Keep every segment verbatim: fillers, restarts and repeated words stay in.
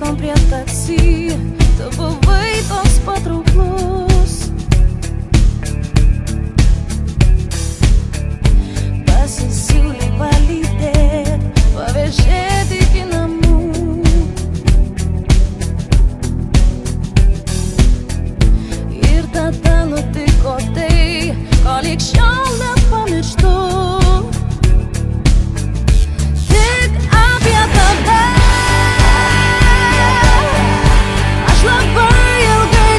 Priėjom prie taksi, tu buvai toks patrauklus. Pasisiūlei palydėt, pavežėt iki namų. Ir tada nutiko tai, ko lig šiol nepamirštu. Tik apie tave aš labai ilgai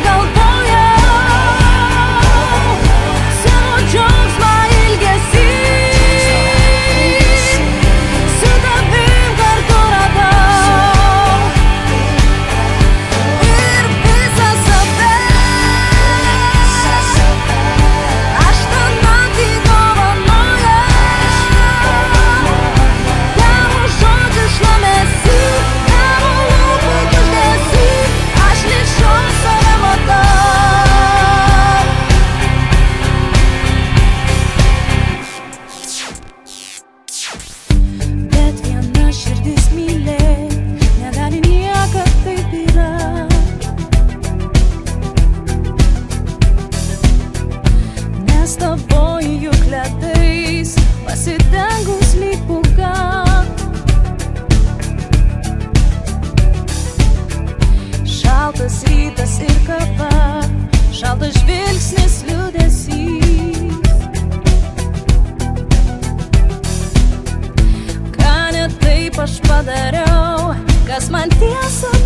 galvojau, savo džiaugsmą ilgesį su tavim kartu radau. Ir visą save aš tą naktį dovanojau. Tavo žodžių šlamesį, tavo lūpų kuždesį, aš lig šiol save matau. Bet viena širdis mylėt negali niekad, taip yra. Nes tavoji juk ledais pasidengus lyg pūga. Šaltas rytas ir kava, šaltas žvilgsnis liūdesys. Ką ne taip aš padariau, kas man tiesą